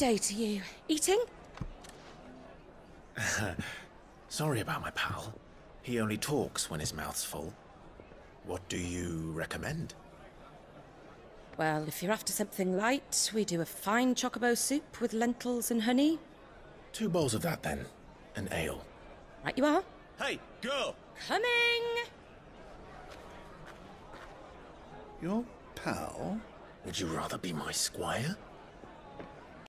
day to you. Eating? Sorry about my pal. He only talks when his mouth's full. What do you recommend? Well, if you're after something light, we do a fine chocobo soup with lentils and honey. 2 bowls of that, then. An ale. Right you are. Hey, girl! Coming! Your pal? Would you rather be my squire?